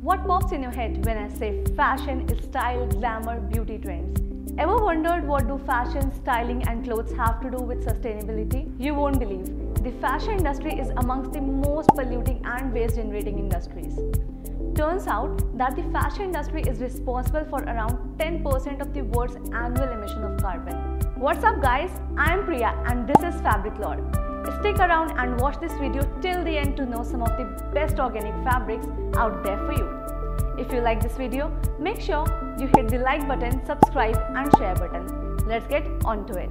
What pops in your head when I say fashion is style, glamour, beauty trends? Ever wondered what do fashion, styling and clothes have to do with sustainability? You won't believe. The fashion industry is amongst the most polluting and waste generating industries. Turns out that the fashion industry is responsible for around 10% of the world's annual emission of carbon. What's up guys? I'm Priya and this is Fabric Lore. Stick around and watch this video till the end to know some of the best organic fabrics out there for you. If you like this video, make sure you hit the like button, subscribe and share button. Let's get on to it.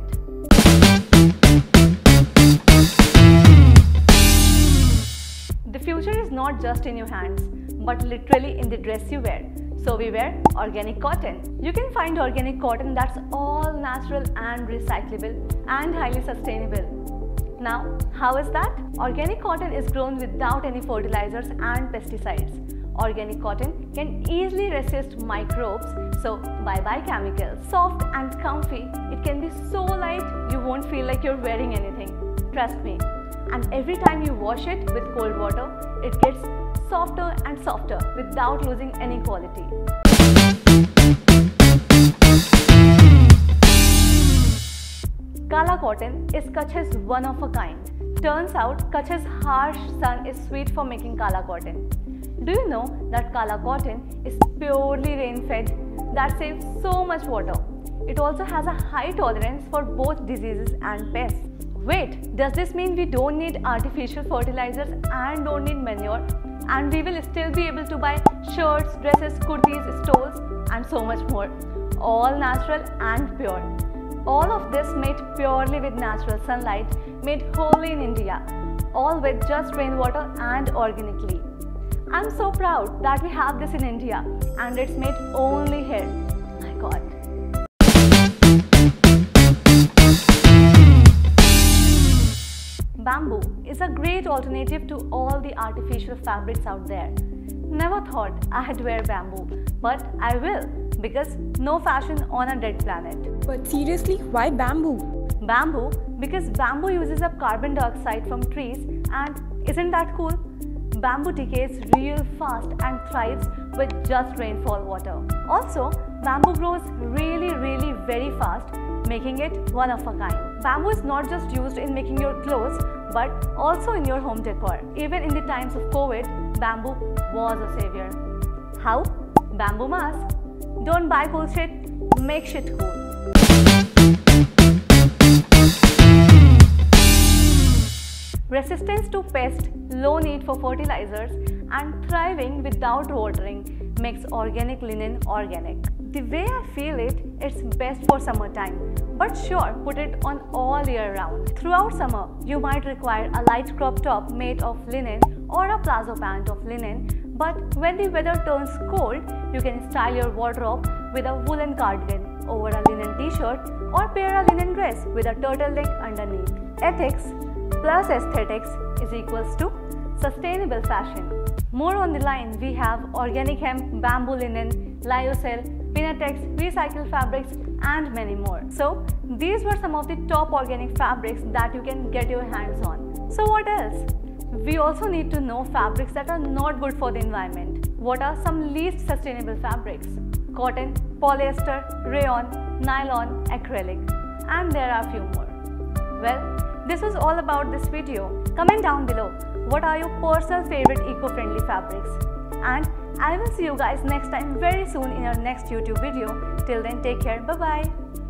The future is not just in your hands, but literally in the dress you wear. So we wear organic cotton. You can find organic cotton that's all natural and recyclable and highly sustainable. Now, how is that? Organic cotton is grown without any fertilizers and pesticides. Organic cotton can easily resist microbes, so bye-bye chemicals. Soft and comfy, it can be so light you won't feel like you're wearing anything. Trust me. And every time you wash it with cold water, it gets softer and softer without losing any quality. Kala cotton is Kutch's one of a kind. Turns out Kutch's harsh sun is sweet for making Kala cotton. Do you know that Kala cotton is purely rain-fed that saves so much water? It also has a high tolerance for both diseases and pests. Wait, does this mean we don't need artificial fertilizers and don't need manure and we will still be able to buy shirts, dresses, kurtis, stoles and so much more? All natural and pure. All of this made purely with natural sunlight, made wholly in India, all with just rainwater and organically. I'm so proud that we have this in India and it's made only here. My God. Bamboo is a great alternative to all the artificial fabrics out there. Never thought I'd wear bamboo, but I will because no fashion on a dead planet. But seriously, why bamboo? Bamboo because bamboo uses up carbon dioxide from trees and isn't that cool? Bamboo decays real fast and thrives with just rainfall water. Also, bamboo grows really very fast, making it one of a kind. Bamboo is not just used in making your clothes, but also in your home decor. Even in the times of COVID, bamboo was a savior. How? Bamboo mask. Don't buy cool shit, make shit cool. Resistance to pests, low need for fertilizers, and thriving without watering makes organic linen organic. The way I feel it, it's best for summertime. But sure, put it on all year round. Throughout summer, you might require a light crop top made of linen or a plazo pant of linen. But when the weather turns cold, you can style your wardrobe with a woolen cardigan over a linen t-shirt or pair a linen dress with a turtleneck underneath. Ethics plus aesthetics is equals to sustainable fashion. More on the line, we have organic hemp, bamboo linen, lyocell, Pinatex, recycled fabrics and many more. So these were some of the top organic fabrics that you can get your hands on. So what else? We also need to know fabrics that are not good for the environment. What are some least sustainable fabrics? Cotton, polyester, rayon, nylon, acrylic, and there are a few more. Well, this was all about this video. Comment down below what are your personal favorite eco-friendly fabrics. And I will see you guys next time very soon in our next YouTube video. Till then, take care. Bye-bye.